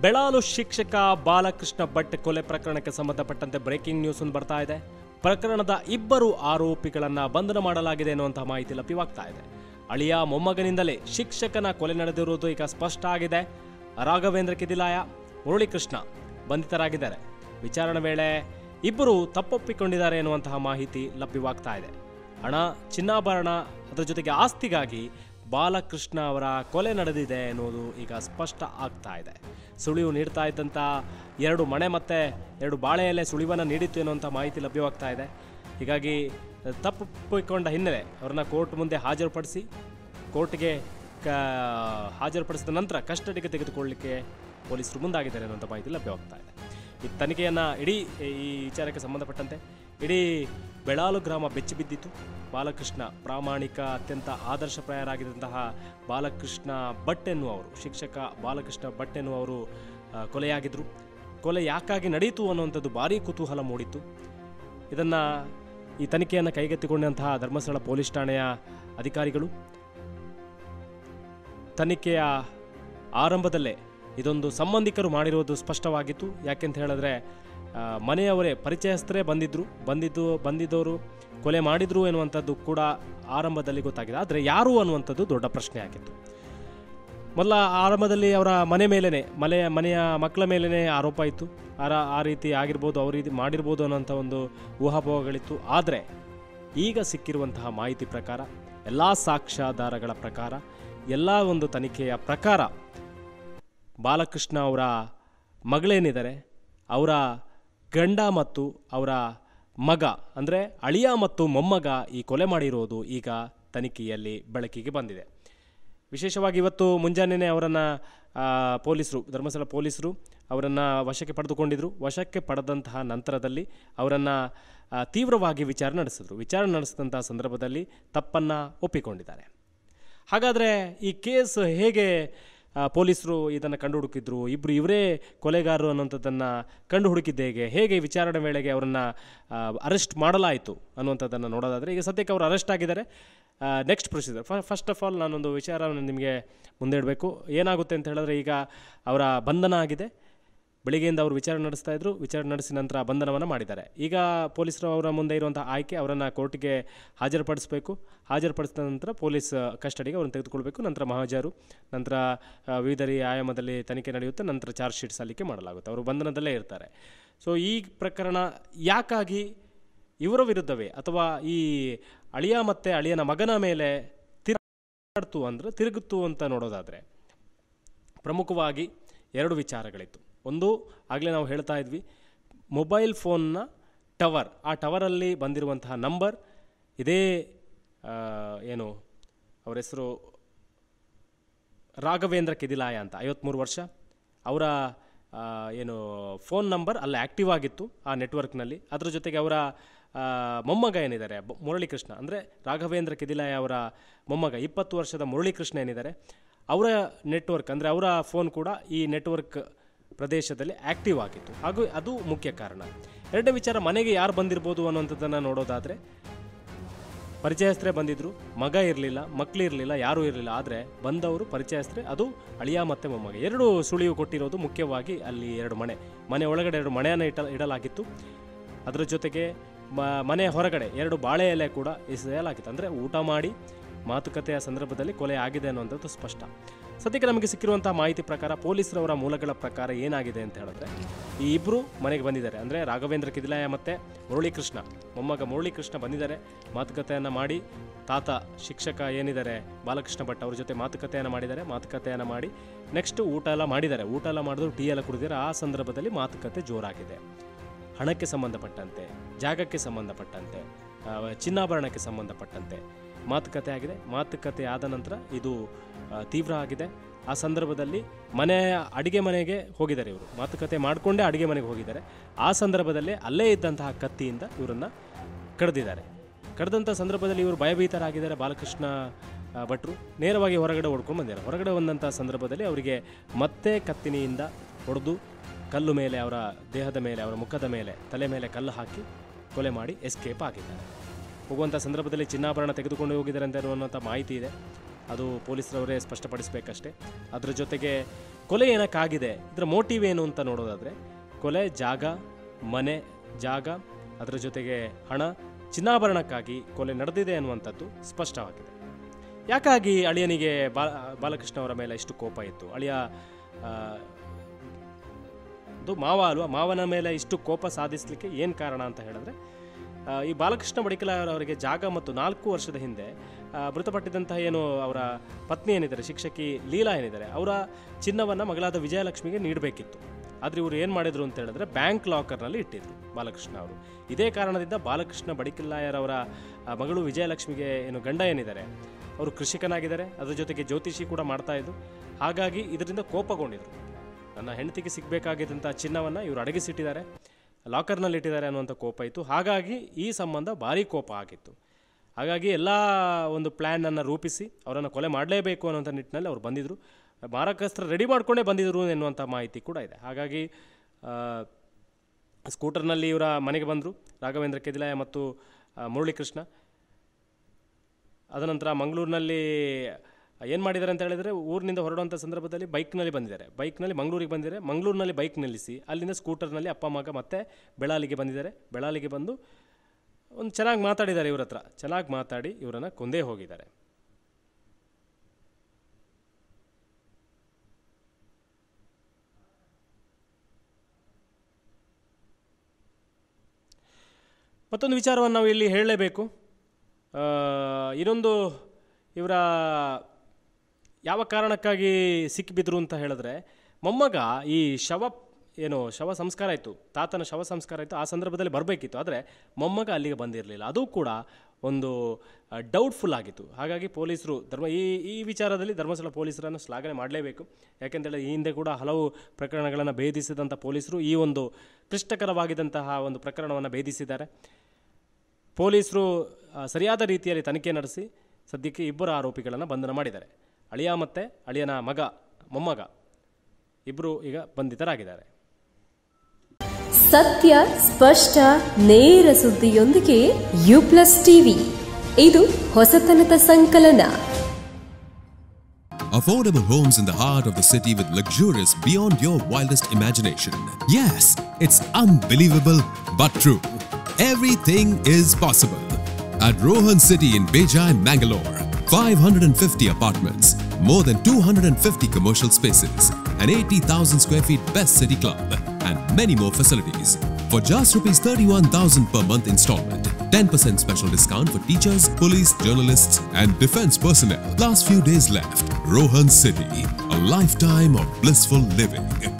ಬೆಳಾಲು ಶಿಕ್ಷಕ ಬಾಲಕೃಷ್ಣ ಭಟ್ ಕೊಲೆ ಪ್ರಕರಣಕ್ಕೆ ಸಂಬಂಧಪಟ್ಟಂತೆ ಬ್ರೇಕಿಂಗ್ ನ್ಯೂಸ್ ಒಂದು ಬರ್ತಾ ಇದೆ. ಪ್ರಕರಣದ ಇಬ್ಬರು ಆರೋಪಿಗಳನ್ನು ಬಂಧನ ಮಾಡಲಾಗಿದೆ ಎನ್ನುವಂತಹ ಮಾಹಿತಿ ಲಭ್ಯವಾಗ್ತಾ ಇದೆ. ಅಳಿಯ ಮೊಮ್ಮಗನಿಂದಲೇ ಶಿಕ್ಷಕನ ಕೊಲೆ ನಡೆದಿರುವುದು ಈಗ ಸ್ಪಷ್ಟ ಆಗಿದೆ. ರಾಘವೇಂದ್ರ ಕಿದಿಲಾಯ, ಮುರಳೀಕೃಷ್ಣ ಬಂಧಿತರಾಗಿದ್ದಾರೆ. ವಿಚಾರಣೆ ವೇಳೆ ಇಬ್ಬರು ತಪ್ಪೊಪ್ಪಿಕೊಂಡಿದ್ದಾರೆ ಎನ್ನುವಂತಹ ಮಾಹಿತಿ ಲಭ್ಯವಾಗ್ತಾ ಇದೆ. ಹಣ, ಚಿನ್ನಾಭರಣ, ಅದರ ಜೊತೆಗೆ ಆಸ್ತಿಗಾಗಿ ಬಾಲಕೃಷ್ಣ ಅವರ ಕೊಲೆ ನಡೆದಿದೆ ಎನ್ನುವುದು ಈಗ ಸ್ಪಷ್ಟ ಆಗ್ತಾ ಇದೆ. ಸುಳಿವು ನೀಡ್ತಾ ಇದ್ದಂಥ 2 ಮಣೆ ಮತ್ತು 2 ಬಾಳೆ ಎಲೆ ಸುಳಿವನ್ನು ನೀಡಿತ್ತು ಎನ್ನುವಂಥ ಮಾಹಿತಿ ಲಭ್ಯವಾಗ್ತಾ ಇದೆ. ಹೀಗಾಗಿ ತಪ್ಪೊಪ್ಪಿಕೊಂಡ ಹಿನ್ನೆಲೆ ಅವರನ್ನು ಕೋರ್ಟ್ ಮುಂದೆ ಹಾಜರುಪಡಿಸಿ ಕೋರ್ಟ್ಗೆ ಹಾಜರುಪಡಿಸಿದ ನಂತರ ಕಸ್ಟಡಿಗೆ ತೆಗೆದುಕೊಳ್ಳಲಿಕ್ಕೆ ಪೊಲೀಸರು ಮುಂದಾಗಿದ್ದಾರೆ ಅನ್ನುವಂಥ ಮಾಹಿತಿ ಲಭ್ಯವಾಗ್ತಾ ಇದೆ. ಈ ತನಿಖೆಯನ್ನು ಈ ವಿಚಾರಕ್ಕೆ ಸಂಬಂಧಪಟ್ಟಂತೆ ಇಡೀ ಬೆಳಾಲು ಗ್ರಾಮ ಬೆಚ್ಚಿಬಿದ್ದಿತ್ತು. ಬಾಲಕೃಷ್ಣ ಪ್ರಾಮಾಣಿಕ, ಅತ್ಯಂತ ಆದರ್ಶಪ್ರಾಯರಾಗಿದ್ದಂತಹ ಬಾಲಕೃಷ್ಣ ಭಟ್ ಎನ್ನುವರು, ಶಿಕ್ಷಕ ಬಾಲಕೃಷ್ಣ ಭಟ್ ಎನ್ನುವರು ಕೊಲೆಯಾಗಿದ್ದರು. ಕೊಲೆ ಯಾಕಾಗಿ ನಡೆಯಿತು ಅನ್ನುವಂಥದ್ದು ಭಾರೀ ಕುತೂಹಲ ಮೂಡಿತ್ತು. ಈ ತನಿಖೆಯನ್ನು ಕೈಗೆತ್ತಿಕೊಂಡಂತಹ ಧರ್ಮಸ್ಥಳ ಪೊಲೀಸ್ ಠಾಣೆಯ ಅಧಿಕಾರಿಗಳು ತನಿಖೆಯ ಆರಂಭದಲ್ಲೇ ಇದೊಂದು ಸಂಬಂಧಿಕರು ಮಾಡಿರುವುದು ಸ್ಪಷ್ಟವಾಗಿತ್ತು. ಯಾಕೆಂತ ಹೇಳಿದ್ರೆ ಮನೆಯವರೇ, ಪರಿಚಯಸ್ಥರೇ ಬಂದಿದ್ದವರು ಕೊಲೆ ಮಾಡಿದ್ರು ಎನ್ನುವಂಥದ್ದು ಕೂಡ ಆರಂಭದಲ್ಲಿ ಗೊತ್ತಾಗಿದೆ. ಆದರೆ ಯಾರು ಅನ್ನುವಂಥದ್ದು ದೊಡ್ಡ ಪ್ರಶ್ನೆ ಆಗಿತ್ತು. ಮೊದಲ ಆರಂಭದಲ್ಲಿ ಅವರ ಮನೆಯ ಮಕ್ಕಳ ಮೇಲೇ ಆರೋಪ ಇತ್ತು. ಆ ರೀತಿ ಆಗಿರ್ಬೋದು, ಅವ್ರ ರೀತಿ ಮಾಡಿರ್ಬೋದು ಅನ್ನೋಂಥ ಒಂದು ಊಹಾಪೋಹಗಳಿತ್ತು. ಆದರೆ ಈಗ ಸಿಕ್ಕಿರುವಂತಹ ಮಾಹಿತಿ ಪ್ರಕಾರ, ಎಲ್ಲ ಸಾಕ್ಷ್ಯಾಧಾರಗಳ ಪ್ರಕಾರ, ಎಲ್ಲ ಒಂದು ತನಿಖೆಯ ಪ್ರಕಾರ ಬಾಲಕೃಷ್ಣ ಅವರ ಮಗಳೇನಿದ್ದಾರೆ, ಅವರ ಗಂಡ ಮತ್ತು ಅವರ ಮಗ ಅಂದರೆ ಅಳಿಯ ಮತ್ತು ಮೊಮ್ಮಗ ಈ ಕೊಲೆ ಮಾಡಿರೋದು ಈಗ ತನಿಖೆಯಲ್ಲಿ ಬೆಳಕಿಗೆ ಬಂದಿದೆ. ವಿಶೇಷವಾಗಿ ಇವತ್ತು ಮುಂಜಾನೆ ಅವರನ್ನು ಧರ್ಮಸ್ಥಳ ಪೊಲೀಸರು ಅವರನ್ನು ವಶಕ್ಕೆ ಪಡೆದುಕೊಂಡಿದ್ದರು. ವಶಕ್ಕೆ ಪಡೆದಂತಹ ನಂತರದಲ್ಲಿ ಅವರನ್ನು ತೀವ್ರವಾಗಿ ವಿಚಾರಣೆ ನಡೆಸಿದಂತಹ ಸಂದರ್ಭದಲ್ಲಿ ತಪ್ಪನ್ನು ಒಪ್ಪಿಕೊಂಡಿದ್ದಾರೆ. ಹಾಗಾದರೆ ಈ ಕೇಸ್ ಹೇಗೆ ಪೊಲೀಸರು ಇದನ್ನು ಕಂಡುಹುಡುಕಿದ್ರು, ಇವರೇ ಕೊಲೆಗಾರರು ಅನ್ನುವಂಥದ್ದನ್ನು ಕಂಡುಹುಡುಕಿದ್ದು ಹೇಗೆ ವಿಚಾರಣೆ ವೇಳೆಗೆ ಅವರನ್ನು ಅರೆಸ್ಟ್ ಮಾಡಲಾಯಿತು ಅನ್ನುವಂಥದ್ದನ್ನು ನೋಡೋದಾದರೆ, ಈಗ ಸದ್ಯಕ್ಕೆ ಅವರು ಅರೆಸ್ಟ್ ಆಗಿದ್ದಾರೆ. Next procedure, first of all ನಾನೊಂದು ವಿಚಾರವನ್ನು ನಿಮಗೆ ಮುಂದೆ ಇಡಬೇಕು. ಏನಾಗುತ್ತೆ ಅಂತ ಹೇಳಿದ್ರೆ, ಈಗ ಅವರ ಬಂಧನ ಆಗಿದೆ. ಬೆಳಿಗ್ಗೆಯಿಂದ ಅವರು ವಿಚಾರಣೆ ನಡೆಸ್ತಾ ಇದ್ರು. ವಿಚಾರಣೆ ನಡೆಸಿದ ನಂತರ ಬಂಧನವನ್ನು ಮಾಡಿದ್ದಾರೆ. ಈಗ ಪೊಲೀಸರು ಅವರ ಮುಂದೆ ಇರುವಂಥ ಆಯ್ಕೆ, ಅವರನ್ನು ಕೋರ್ಟಿಗೆ ಹಾಜರುಪಡಿಸಬೇಕು. ಹಾಜರುಪಡಿಸಿದ ನಂತರ ಪೊಲೀಸ್ ಕಸ್ಟಡಿಗೆ ಅವರನ್ನು ತೆಗೆದುಕೊಳ್ಬೇಕು. ನಂತರ ಮಹಾಜರು, ನಂತರ ವಿವಿಧ ಆಯಾಮದಲ್ಲಿ ತನಿಖೆ ನಡೆಯುತ್ತೆ. ನಂತರ ಚಾರ್ಜ್ ಶೀಟ್ ಸಲ್ಲಿಕೆ ಮಾಡಲಾಗುತ್ತೆ. ಅವರು ಬಂಧನದಲ್ಲೇ ಇರ್ತಾರೆ. ಸೊ ಈ ಪ್ರಕರಣ ಯಾಕಾಗಿ ಇವರ ವಿರುದ್ಧವೇ ಅಥವಾ ಈ ಅಳಿಯ ಮತ್ತು ಅಳಿಯನ ಮಗನ ಮೇಲೆ ತಿರುಗುತ್ತು ಅಂತ ನೋಡೋದಾದರೆ, ಪ್ರಮುಖವಾಗಿ 2 ವಿಚಾರಗಳಿತ್ತು. ಒಂದು, ಆಗಲೇ ನಾವು ಹೇಳ್ತಾ ಇದ್ವಿ, ಮೊಬೈಲ್ ಫೋನ್ನ ಟವರ್, ಆ ಟವರಲ್ಲಿ ಬಂದಿರುವಂತಹ ನಂಬರ್ ಇದೇ ಅವರ ಹೆಸರು ರಾಘವೇಂದ್ರ ಕಿದಿಲಾಯ ಅಂತ, 53 ವರ್ಷ. ಅವರ ಫೋನ್ ನಂಬರ್ ಅಲ್ಲಿ ಆ್ಯಕ್ಟಿವ್ ಆಗಿತ್ತು ಆ ನೆಟ್ವರ್ಕ್ನಲ್ಲಿ. ಅದರ ಜೊತೆಗೆ ಅವರ ಮೊಮ್ಮಗ ಏನಿದ್ದಾರೆ ಮುರಳೀಕೃಷ್ಣ, ಅಂದರೆ ರಾಘವೇಂದ್ರ ಕಿದಿಲಾಯ ಅವರ ಮೊಮ್ಮಗ 20 ವರ್ಷದ ಮುರಳೀಕೃಷ್ಣ ಏನಿದ್ದಾರೆ, ಅವರ ನೆಟ್ವರ್ಕ್ ಅಂದರೆ ಅವರ ಫೋನ್ ಕೂಡ ಈ ನೆಟ್ವರ್ಕ್ ಪ್ರದೇಶದಲ್ಲಿ ಆ್ಯಕ್ಟಿವ್ ಆಗಿತ್ತು. ಹಾಗೂ ಅದು ಮುಖ್ಯ ಕಾರಣ. 2ನೇ ವಿಚಾರ, ಮನೆಗೆ ಯಾರು ಬಂದಿರ್ಬೋದು ಅನ್ನುವಂಥದ್ದನ್ನು ನೋಡೋದಾದರೆ, ಪರಿಚಯಸ್ಥರೇ ಬಂದಿದ್ದರು, ಮಗ ಇರಲಿಲ್ಲ, ಮಕ್ಕಳು ಇರಲಿಲ್ಲ, ಯಾರೂ ಇರಲಿಲ್ಲ. ಆದರೆ ಬಂದವರು ಪರಿಚಯಸ್ಥರೇ, ಅದು ಅಳಿಯ ಮತ್ತು ಮೊಮ್ಮಗ. 2 ಸುಳಿವು ಕೊಟ್ಟಿರೋದು ಮುಖ್ಯವಾಗಿ ಅಲ್ಲಿ 2 ಮನೆ ಒಳಗಡೆ 2 ಮಣೆಯನ್ನು ಇಡಲಾಗಿತ್ತು. ಅದರ ಜೊತೆಗೆ ಮನೆ ಹೊರಗಡೆ 2 ಬಾಳೆ ಎಲೆ ಕೂಡ ಎಸೆಯಲಾಗಿತ್ತು. ಅಂದರೆ ಊಟ ಮಾಡಿ ಮಾತುಕತೆಯ ಸಂದರ್ಭದಲ್ಲಿ ಕೊಲೆ ಆಗಿದೆ ಅನ್ನುವಂಥದ್ದು ಸ್ಪಷ್ಟ. ಸದ್ಯಕ್ಕೆ ನಮಗೆ ಸಿಕ್ಕಿರುವಂಥ ಮಾಹಿತಿ ಪ್ರಕಾರ, ಪೊಲೀಸರವರ ಮೂಲಗಳ ಪ್ರಕಾರ ಏನಾಗಿದೆ ಅಂತ ಹೇಳಿದ್ರೆ, ಈ ಇಬ್ಬರು ಮನೆಗೆ ಬಂದಿದ್ದಾರೆ. ಅಂದರೆ ರಾಘವೇಂದ್ರ ಕಿದಿಲಾಯ ಮತ್ತು ಮುರಳೀಕೃಷ್ಣ, ಮೊಮ್ಮಗ ಮುರಳೀಕೃಷ್ಣ ಬಂದಿದ್ದಾರೆ. ಮಾತುಕತೆಯನ್ನು ಮಾಡಿ, ತಾತ ಶಿಕ್ಷಕ ಏನಿದ್ದಾರೆ ಬಾಲಕೃಷ್ಣ ಭಟ್ ಅವ್ರ ಜೊತೆ ಮಾತುಕತೆಯನ್ನು ಮಾಡಿ ನೆಕ್ಸ್ಟ್ ಊಟ ಎಲ್ಲ ಮಾಡಿದ್ರು, ಟೀ ಎಲ್ಲ ಕುಡಿದಿದ್ದಾರೆ. ಆ ಸಂದರ್ಭದಲ್ಲಿ ಮಾತುಕತೆ ಜೋರಾಗಿದೆ. ಹಣಕ್ಕೆ ಸಂಬಂಧಪಟ್ಟಂತೆ, ಜಾಗಕ್ಕೆ ಸಂಬಂಧಪಟ್ಟಂತೆ, ಚಿನ್ನಾಭರಣಕ್ಕೆ ಸಂಬಂಧಪಟ್ಟಂತೆ ಮಾತುಕತೆ ಆಗಿದೆ. ಮಾತುಕತೆ ಆದ ನಂತರ ಇದು ತೀವ್ರ ಆಗಿದೆ. ಆ ಸಂದರ್ಭದಲ್ಲಿ ಅಡಿಗೆ ಮನೆಗೆ ಹೋಗಿದ್ದಾರೆ. ಇವರು ಮಾತುಕತೆ ಮಾಡಿಕೊಂಡೇ ಅಡಿಗೆ ಮನೆಗೆ ಹೋಗಿದ್ದಾರೆ. ಆ ಸಂದರ್ಭದಲ್ಲೇ ಅಲ್ಲೇ ಇದ್ದಂತಹ ಕತ್ತಿಯಿಂದ ಇವರನ್ನು ಕಡ್ದಂಥ ಸಂದರ್ಭದಲ್ಲಿ ಇವರು ಭಯಭೀತರಾಗಿದ್ದಾರೆ. ಬಾಲಕೃಷ್ಣ ಭಟ್ರು ನೇರವಾಗಿ ಹೊರಗಡೆ ಓಡ್ಕೊಂಡು ಬಂದಿದ್ದಾರೆ. ಹೊರಗಡೆ ಬಂದಂಥ ಸಂದರ್ಭದಲ್ಲಿ ಅವರಿಗೆ ಮತ್ತೆ ಕತ್ತಿನಿಯಿಂದ ಹೊಡೆದು, ಕಲ್ಲು ಮೇಲೆ, ಅವರ ದೇಹದ ಮೇಲೆ, ಅವರ ಮುಖದ ಮೇಲೆ, ತಲೆ ಮೇಲೆ ಕಲ್ಲು ಹಾಕಿ ಕೊಲೆ ಮಾಡಿ ಎಸ್ಕೇಪ್ ಆಗಿದ್ದಾರೆ. ಹೋಗುವಂಥ ಸಂದರ್ಭದಲ್ಲಿ ಚಿನ್ನಾಭರಣ ತೆಗೆದುಕೊಂಡು ಹೋಗಿದ್ದಾರೆ ಅಂತ ಅನ್ನುವಂಥ ಮಾಹಿತಿ ಇದೆ. ಅದು ಪೊಲೀಸರವರೇ ಸ್ಪಷ್ಟಪಡಿಸಬೇಕಷ್ಟೇ. ಅದರ ಜೊತೆಗೆ ಕೊಲೆ ಏನಕ್ಕಾಗಿದೆ, ಇದರ ಮೋಟಿವ್ ಏನು ಅಂತ ನೋಡೋದಾದರೆ, ಕೊಲೆ ಜಾಗ, ಮನೆ, ಜಾಗ, ಅದರ ಜೊತೆಗೆ ಹಣ, ಚಿನ್ನಾಭರಣಕ್ಕಾಗಿ ಕೊಲೆ ನಡೆದಿದೆ ಅನ್ನುವಂಥದ್ದು ಸ್ಪಷ್ಟವಾಗಿದೆ. ಯಾಕಾಗಿ ಅಳಿಯನಿಗೆ ಬಾಲಕೃಷ್ಣ ಅವರ ಮೇಲೆ ಇಷ್ಟು ಕೋಪ ಇತ್ತು? ಅಳಿಯ ಮಾವ ಅಲ್ವಾ, ಮಾವನ ಮೇಲೆ ಇಷ್ಟು ಕೋಪ ಸಾಧಿಸಲಿಕ್ಕೆ ಏನು ಕಾರಣ ಅಂತ ಹೇಳಿದ್ರೆ, ಈ ಬಾಲಕೃಷ್ಣ ಬಡಿಕಲಾರ್ ಅವರಿಗೆ ಜಾಗ ಮತ್ತು 4 ವರ್ಷದ ಹಿಂದೆ ಮೃತಪಟ್ಟಿದ್ದಂತಹ ಏನು ಅವರ ಪತ್ನಿ ಏನಿದ್ದಾರೆ, ಶಿಕ್ಷಕಿ ಲೀಲಾ ಏನಿದ್ದಾರೆ, ಅವರ ಚಿನ್ನವನ್ನು ಮಗಳಾದ ವಿಜಯಲಕ್ಷ್ಮಿಗೆ ನೀಡಬೇಕಿತ್ತು. ಆದರೆ ಇವರು ಏನು ಮಾಡಿದರು ಅಂತ ಹೇಳಿದ್ರೆ, ಬ್ಯಾಂಕ್ ಲಾಕರ್ನಲ್ಲಿ ಇಟ್ಟಿದ್ರು ಬಾಲಕೃಷ್ಣ ಅವರು. ಇದೇ ಕಾರಣದಿಂದ ಬಾಲಕೃಷ್ಣ ಬಡಿಕಲಾಯರ್ ಅವರ ಮಗಳು ವಿಜಯಲಕ್ಷ್ಮಿಗೆ ಏನು ಗಂಡ ಏನಿದ್ದಾರೆ, ಅವರು ಕೃಷಿಕನಾಗಿದ್ದಾರೆ, ಅದರ ಜೊತೆಗೆ ಜ್ಯೋತಿಷಿ ಕೂಡ ಮಾಡ್ತಾಯಿದ್ರು. ಹಾಗಾಗಿ ಇದರಿಂದ ಕೋಪಗೊಂಡಿದ್ರು. ನನ್ನ ಹೆಂಡತಿಗೆ ಸಿಗಬೇಕಾಗಿದ್ದಂಥ ಚಿನ್ನವನ್ನು ಇವರು ಅಡಗಿಸಿಟ್ಟಿದ್ದಾರೆ, ಲಾಕರ್ನಲ್ಲಿ ಇಟ್ಟಿದ್ದಾರೆ ಅನ್ನುವಂಥ ಕೋಪ ಇತ್ತು. ಹಾಗಾಗಿ ಈ ಸಂಬಂಧ ಭಾರಿ ಕೋಪ ಆಗಿತ್ತು. ಹಾಗಾಗಿ ಎಲ್ಲ ಒಂದು ಪ್ಲ್ಯಾನನ್ನು ರೂಪಿಸಿ ಅವರನ್ನು ಕೊಲೆ ಮಾಡಲೇಬೇಕು ಅನ್ನೋಂಥ ನಿಟ್ಟಿನಲ್ಲಿ ಅವರು ಬಂದಿದ್ದರು. ಮಾರಕಾಸ್ತ್ರ ರೆಡಿ ಮಾಡಿಕೊಂಡೇ ಬಂದಿದ್ದರು ಎನ್ನುವಂಥ ಮಾಹಿತಿ ಕೂಡ ಇದೆ. ಹಾಗಾಗಿ ಸ್ಕೂಟರ್ನಲ್ಲಿ ಇವರ ಮನೆಗೆ ಬಂದರು ರಾಘವೇಂದ್ರ ಕೆದಿಲಾಯ ಮತ್ತು ಮುರಳೀಕೃಷ್ಣ. ಅದನಂತರ ಮಂಗಳೂರಿನಲ್ಲಿ ಏನು ಮಾಡಿದ್ದಾರೆ ಅಂತ ಹೇಳಿದರೆ, ಊರಿನಿಂದ ಹೊರಡುವಂಥ ಸಂದರ್ಭದಲ್ಲಿ ಬೈಕ್ನಲ್ಲಿ ಬಂದಿದ್ದಾರೆ. ಬೈಕ್ನಲ್ಲಿ ಮಂಗಳೂರಿಗೆ ಬಂದಿದ್ದಾರೆ. ಮಂಗಳೂರಿನಲ್ಲಿ ಬೈಕ್ ನಿಲ್ಲಿಸಿ ಅಲ್ಲಿಂದ ಸ್ಕೂಟರ್ನಲ್ಲಿ ಅಪ್ಪ ಮಗ ಮತ್ತೆ ಬೆಳಾಲಿಗೆ ಬಂದಿದ್ದಾರೆ. ಬೆಳಾಲಿಗೆ ಬಂದು ಒಂದು ಚೆನ್ನಾಗಿ ಮಾತಾಡಿದ್ದಾರೆ ಇವ್ರ ಹತ್ರ. ಚೆನ್ನಾಗಿ ಮಾತಾಡಿ ಇವರನ್ನು ಕೊಂದೇ ಹೋಗಿದ್ದಾರೆ. ಮತ್ತೊಂದು ವಿಚಾರವನ್ನು ನಾವು ಇಲ್ಲಿ ಹೇಳಲೇಬೇಕು. ಇನ್ನೊಂದು, ಇವರ ಯಾವ ಕಾರಣಕ್ಕಾಗಿ ಸಿಕ್ಕಿಬಿದ್ರು ಅಂತ ಹೇಳಿದ್ರೆ, ಮೊಮ್ಮಗ ಈ ಶವ ಸಂಸ್ಕಾರ ಆಯಿತು, ತಾತನ ಶವ ಸಂಸ್ಕಾರ ಆಯಿತು, ಆ ಸಂದರ್ಭದಲ್ಲಿ ಬರಬೇಕಿತ್ತು. ಆದರೆ ಮೊಮ್ಮಗ ಅಲ್ಲಿಗೆ ಬಂದಿರಲಿಲ್ಲ. ಅದು ಕೂಡ ಒಂದು ಡೌಟ್ಫುಲ್ ಆಗಿತ್ತು. ಹಾಗಾಗಿ ಪೊಲೀಸರು ಈ ವಿಚಾರದಲ್ಲಿ ಧರ್ಮಸ್ಥಳ ಪೊಲೀಸರನ್ನು ಶ್ಲಾಘನೆ ಮಾಡಲೇಬೇಕು. ಯಾಕೆಂತೇಳಿ ಈ ಹಿಂದೆ ಕೂಡ ಹಲವು ಪ್ರಕರಣಗಳನ್ನು ಭೇದಿಸಿದಂಥ ಪೊಲೀಸರು ಈ ಒಂದು ಕ್ಲಿಷ್ಟಕರವಾಗಿದ್ದಂತಹ ಒಂದು ಪ್ರಕರಣವನ್ನು ಭೇದಿಸಿದ್ದಾರೆ. ಪೊಲೀಸರು ಸರಿಯಾದ ರೀತಿಯಲ್ಲಿ ತನಿಖೆ ನಡೆಸಿ ಸದ್ಯಕ್ಕೆ 2 ಆರೋಪಿಗಳನ್ನು ಬಂಧನ ಮಾಡಿದ್ದಾರೆ. ಅಳಿಯ ಮತ್ತು ಅಳಿಯನ ಮೊಮ್ಮಗ ಇಬ್ಬರು ಈಗ ಬಂಧಿತರಾಗಿದ್ದಾರೆ. ಸತ್ಯ, ಸ್ಪಷ್ಟ, ನೇರ ಸುದ್ದಿಯೊಂದಿಗೆ U+ TV. ಇದು ಹೊಸತನದ ಸಂಕಲನ. Affordable homes in the heart of the city with luxurious beyond your wildest imagination. Yes, it's unbelievable but true. Everything is possible at Rohan City in Beja, Mangalore. 550 apartments, more than 250 commercial spaces, an 80,000 square feet best city club, and many more facilities. For just ₹31,000 per month installment, 10% special discount for teachers, police, journalists, and defense personnel. Last few days left. Rohan City, a lifetime of blissful living.